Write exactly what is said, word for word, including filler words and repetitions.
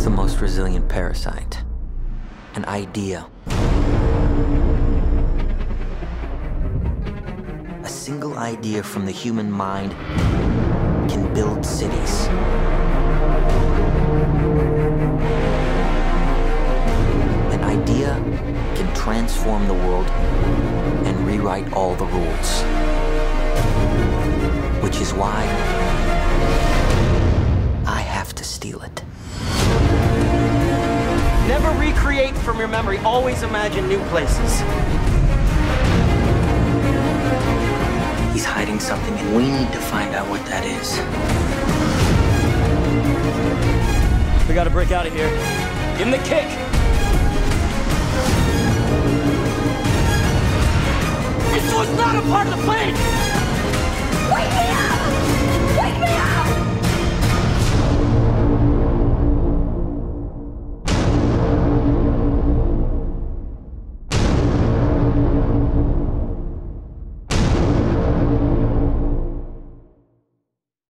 the most resilient parasite? An idea. A single idea from the human mind can build cities. An idea can transform the world and rewrite all the rules. Which is why I have to steal it. Never recreate from your memory. Always imagine new places. He's hiding something, and we need to find out what that is. We gotta break out of here. Give him the kick! This was not a part of the plan! Wake me up! Wake me up!